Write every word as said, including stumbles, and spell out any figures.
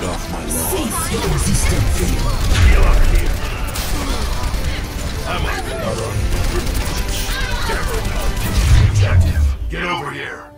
Get off my lawn. Get up here. I'm a... Damn it. Detective, get over here.